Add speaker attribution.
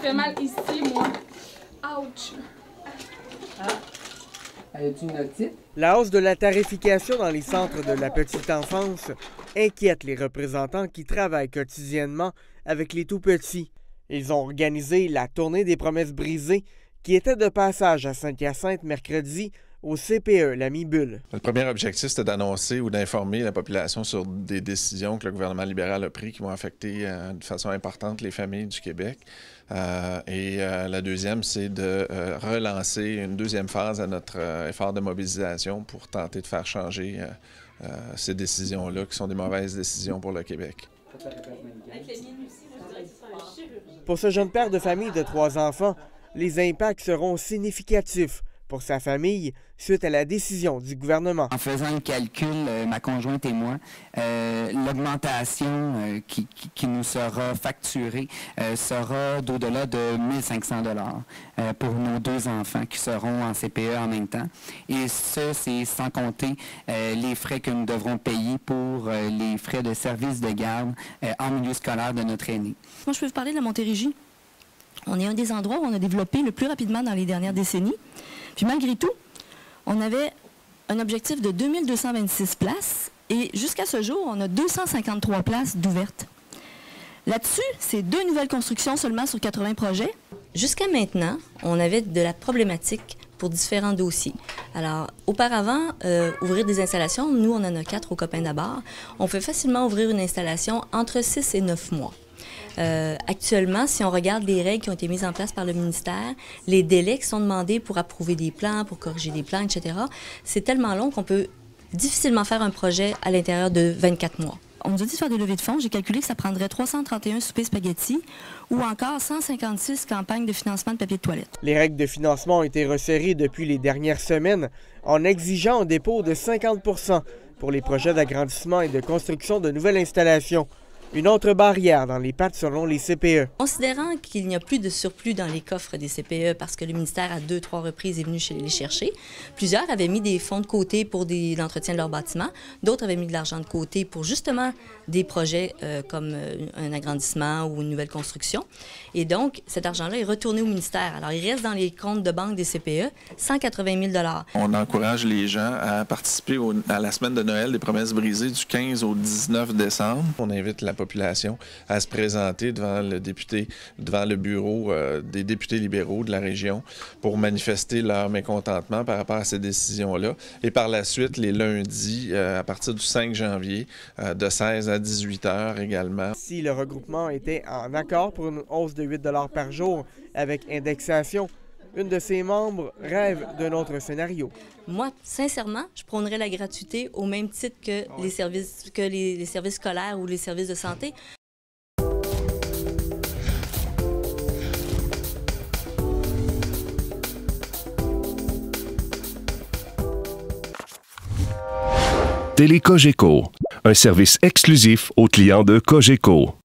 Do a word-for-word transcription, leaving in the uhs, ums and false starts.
Speaker 1: fait mal ici, moi. Ouch.
Speaker 2: Ah. As-tu une otite?
Speaker 3: La hausse de la tarification dans les centres de la petite enfance inquiète les représentants qui travaillent quotidiennement avec les tout-petits. Ils ont organisé la tournée des promesses brisées qui était de passage à Saint-Hyacinthe mercredi au C P E, la Mi-Bulle.
Speaker 4: Le premier objectif, c'était d'annoncer ou d'informer la population sur des décisions que le gouvernement libéral a prises qui vont affecter euh, de façon importante les familles du Québec. Euh, et euh, la deuxième, c'est de euh, relancer une deuxième phase à notre euh, effort de mobilisation pour tenter de faire changer euh, euh, ces décisions-là, qui sont des mauvaises décisions pour le Québec.
Speaker 3: Pour ce jeune père de famille de trois enfants, les impacts seront significatifs pour sa famille suite à la décision du gouvernement.
Speaker 5: En faisant le calcul, euh, ma conjointe et moi, euh, l'augmentation euh, qui, qui, qui nous sera facturée euh, sera d'au-delà de mille cinq cents dollars euh, pour nos deux enfants qui seront en C P E en même temps. Et ça, c'est sans compter euh, les frais que nous devrons payer pour euh, les frais de service de garde euh, en milieu scolaire de notre aîné.
Speaker 6: Moi, je peux vous parler de la Montérégie. On est un des endroits où on a développé le plus rapidement dans les dernières décennies. Puis malgré tout, on avait un objectif de deux mille deux cent vingt-six places et jusqu'à ce jour, on a deux cent cinquante-trois places d'ouvertes. Là-dessus, c'est deux nouvelles constructions seulement sur quatre-vingts projets.
Speaker 7: Jusqu'à maintenant, on avait de la problématique pour différents dossiers. Alors, auparavant, euh, ouvrir des installations, nous, on en a quatre au Copain d'Abord. On peut facilement ouvrir une installation entre six et neuf mois. Euh, actuellement, si on regarde les règles qui ont été mises en place par le ministère, les délais qui sont demandés pour approuver des plans, pour corriger des plans, et cetera, c'est tellement long qu'on peut difficilement faire un projet à l'intérieur de vingt-quatre mois.
Speaker 6: On nous a dit de faire des levées de fonds. J'ai calculé que ça prendrait trois cent trente et un soupers spaghettis ou encore cent cinquante-six campagnes de financement de papier de toilette.
Speaker 3: Les règles de financement ont été resserrées depuis les dernières semaines en exigeant un dépôt de cinquante pour cent pour les projets d'agrandissement et de construction de nouvelles installations. Une autre barrière dans les pattes selon les C P E.
Speaker 7: Considérant qu'il n'y a plus de surplus dans les coffres des C P E parce que le ministère à deux, trois reprises est venu chez les chercher, plusieurs avaient mis des fonds de côté pour des, l'entretien de leur bâtiment, d'autres avaient mis de l'argent de côté pour justement des projets euh, comme euh, un agrandissement ou une nouvelle construction. Et donc, cet argent-là est retourné au ministère. Alors, il reste dans les comptes de banque des C P E cent quatre-vingt mille dollars.
Speaker 4: On encourage les gens à participer au, à la semaine de Noël des promesses brisées du quinze au dix-neuf décembre. On invite la population à se présenter devant le député, devant le bureau euh, des députés libéraux de la région pour manifester leur mécontentement par rapport à ces décisions-là. Et par la suite, les lundis, euh, à partir du cinq janvier, euh, de seize à dix-huit heures également.
Speaker 3: Si le regroupement était en accord pour une hausse de huit dollars par jour avec indexation, une de ses membres rêve d'un autre scénario.
Speaker 7: Moi, sincèrement, je prônerais la gratuité au même titre que les services, que les, les services scolaires ou les services de santé.
Speaker 8: Télé Cogeco, un service exclusif aux clients de Cogeco.